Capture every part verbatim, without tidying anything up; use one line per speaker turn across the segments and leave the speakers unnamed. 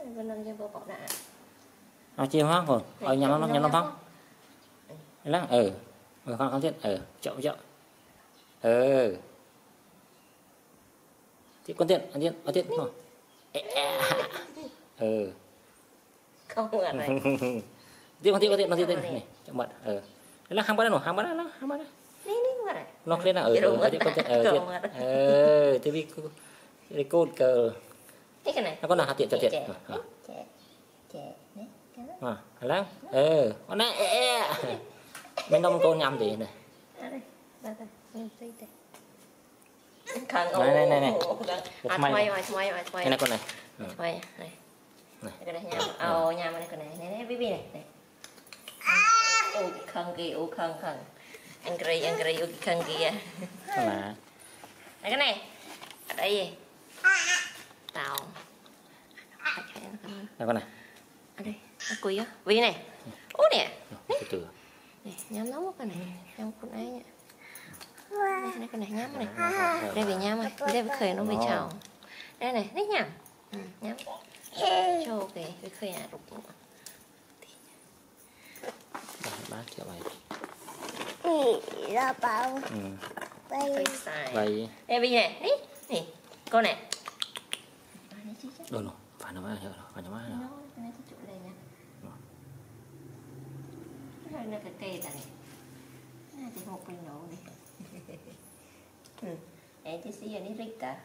Vân nâng cho bố bọc đã.
Nó chia hoang rồi, ở nhà nó nhà nó phong. Lắc ừ. Rồi con con thiết ừ, chậu chậu. Ừ. Thì con thiết, con thiết, con thiết không? Ừ.
Không ngờ này.
Tiếp con thiết, con thiết, con thiết này, chậu mật. Ừ. Lắc hang bắt nó, hang bắt nó, hang bắt nó.
Ní ní ngờ này.
Nó lên là ừ, con thiết, con thiết, ừ, thiết. Ừ, thế vì cái côn cờ.
Thế cái này.
Nó có nào hạt tiện cho tiện.
Trẻ. Trẻ. Trẻ.
À, lắc. Ừ, con này. Bên đông con nhầm gì này.
Đây, đây, đây, đây, đây. Khăn
này này này này.
À, mày mày mày mày
cái này con này.
Mày này. Này cái này nhám. Ồ, nhám này con này. Này này baby này. Này. Ôi khăn kìa, ôi khăn khăn. Anh gầy, anh gầy, ôi khăn kìa.
Là này
cái này. Ở đây gì? Tao.
Đây con này.
Ở đây, nó quỳ á. Vì này. Ú nè.
Từ từ.
Này, nhám nấu cái này. Nhám con ấy nhá. Đây, đây con này nhám này. Đây về nhám này. Đây về khởi nó về chào. Đây này, đấy nhám. Ừ, nhám. Cho kìa, về khởi à rụt.
Bát triệu này.
Ra bao.
Ừ.
Vậy xài.
Vậy.
Đây bây này, này, này. Con này.
Đâu rồi, phải nó phải phải nó phải nó.
Cái này cái chỗ này nè. Cái này cái cây này. Cái này thì một bên nổ đi. Ừ. Em chỉ xí ở đây rít cả.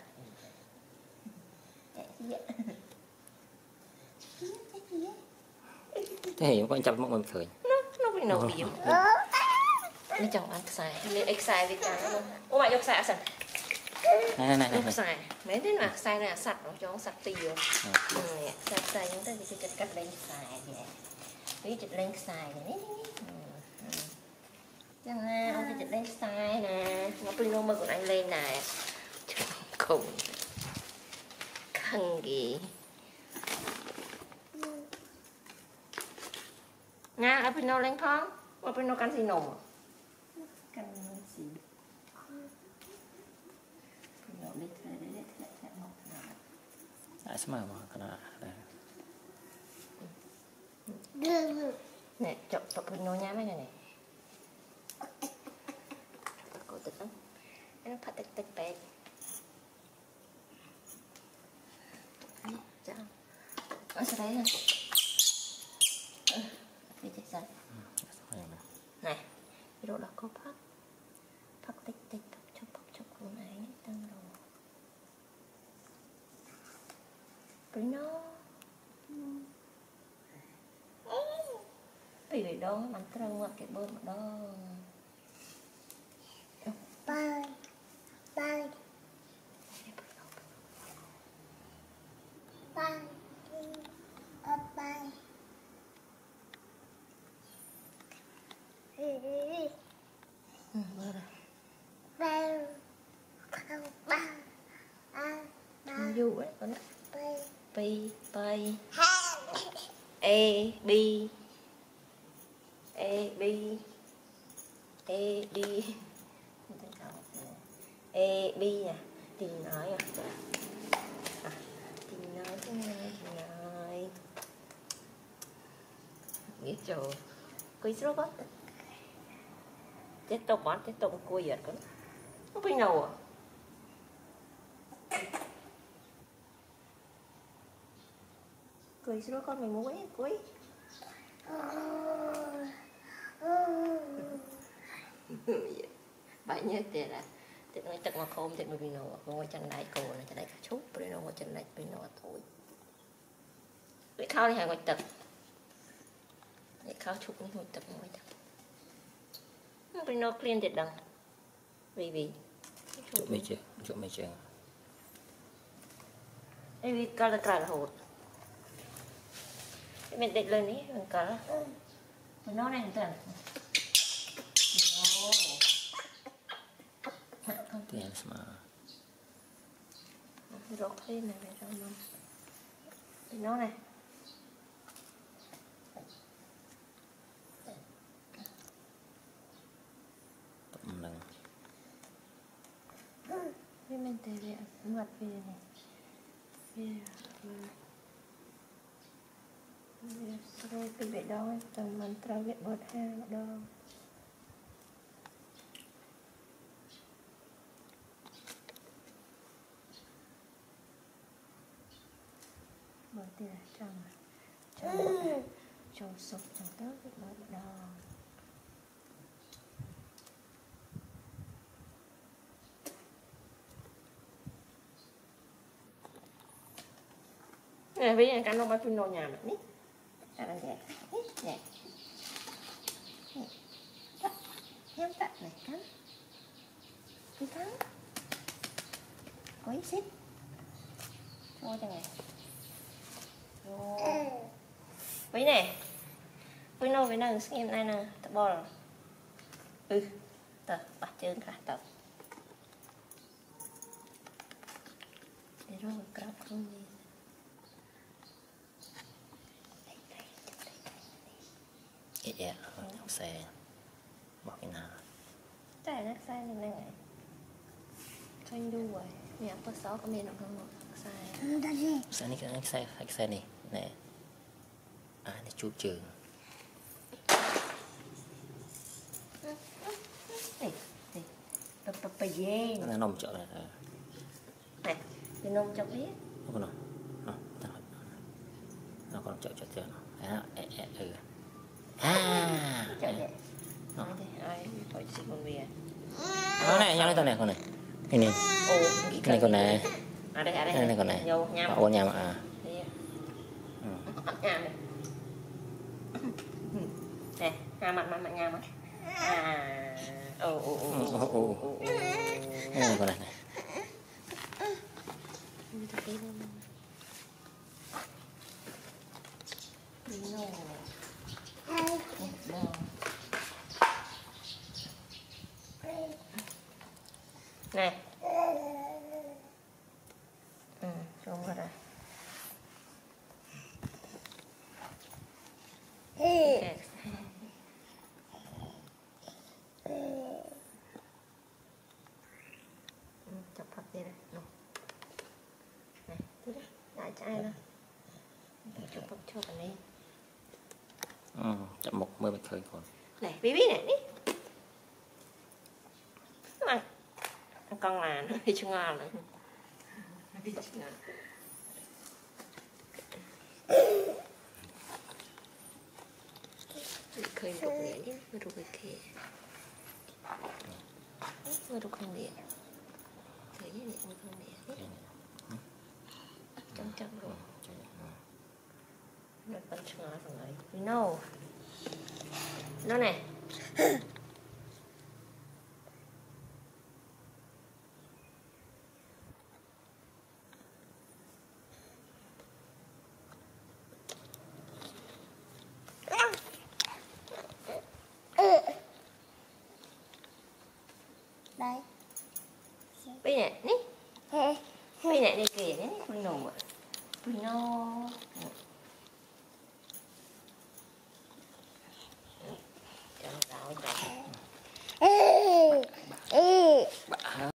Thế hiểu con chặt mọi người khởi.
Nó nó bên nổ điểm. Nó chẳng ăn xài, nên ếch xài với cả nó. Ô mày nhục xài sẵn.
Này này này này.
Nhục xài. Mấy thế mà xài là sạch nó cho nó sạch tì rồi. Ừ, xài xài chúng ta thì cái cắt lên xài vậy. Cái chụp lên xài này. Chẳng nè, ông phải chụp lên style nè. Nó prino mơ của anh lên nè. Không. Khăn gì. Nga, ở prino lên phong. Ở prino cắn gì nổ. Cắn gì. Prino lên thế đấy, đấy, thế thế một thế nào.
Đấy, sao mà cái nào đây.
Nè, chọc chọc prino nhá mấy này này. Cổ tích lắm. Nó phát tích tích tích. Chào. Ở sau đấy nè. Đi chạy sẵn. Này. Cái độ đó có phát. Phát tích tích chọc chọc chọc chọc của này. Tăng đồ. Prino. Vì vậy đó mình trông qua cái bơm đó.
Bye. Bye. Bye. Bye. Bye.
Ừ, bơ rồi.
Bye. Bye. Bye.
Du ấy, con
Bye.
Pi, pi. A, B. A, B. A, D. A, B nè. Tình nói à. À, tình nói thế này, tình nói. Biết rồi. Quý sốt bớt. Chết tông bót, chết tông cua giật con. Không biết nào à. Cười sốt con mày muốn ấy, cuối. Bạn nhớ tiền là tiền nói tật mà không tiền mà bị nổ ngồi chân lại cổ này chân lại cả chút rồi nó ngồi chân lại bị nổ thôi bị khao đi hàng ngồi tật để khao chút ngồi tật ngồi tật bị nổ clean tiền đằng vì vì
chỗ mấy chưa chỗ mấy chưa
vì cao là cả là hột mình định lên ý mình cả là mình nói này tưởng
tiền mà
rốt lên này cho nó thì nó này
tầm lần
với mình tê về mặt về này về rồi cái việc đó tầm mình trao việc bớt ha đâu bớt tiền trong trong trong sụp trong tớ việc bớt đâu nè ví dụ cái nó bắt pin nồi nhà mình nít à đang vậy nè nhắm tắt này cắn cái thắng có ít xếp cho cho này với nè với nó với nó xem này nè tập bò rồi ừ tờ bắt chân cả tập để rồi cặp không gì
dạ không xe bỏ cái nào
chạy nó sai này này xoay đu rồi mẹ có sáu có miền không sai
xe này cái xe cái xe này nè à để chụp trường
này này tập tập bài dê
nó nằm chỗ này
này thì nông cho biết
không nào nó còn chỗ chỗ chưa nó ừ à
chợ vậy nói thì ai phải xin con về
nó này nhau đây này con này cái này cái này con này
à đây à đây
này con này
vô nhám
ô nhám à
nhám này nè à mặt mặt mặt nhám á à ồ ồ ồ ồ ồ
này con này này
nè ừ xuống rồi đây okay. chọc thật đi này này thứ đấy đại trai nữa chụp phật cho cái này
ừ chậm một mươi bạch khởi còn
này bí bí này đi mà con là nó đi chung ngon nữa đi chung ngon khơi được nhẹ nhé mới được cái kia mới được không nhẹ khơi nhẹ nhẹ mới không nhẹ trong trong rồi nó vẫn chung ngon rồi no nó này
đây
bây nè ní bây nè đi kìa ní quy nổ quy nổ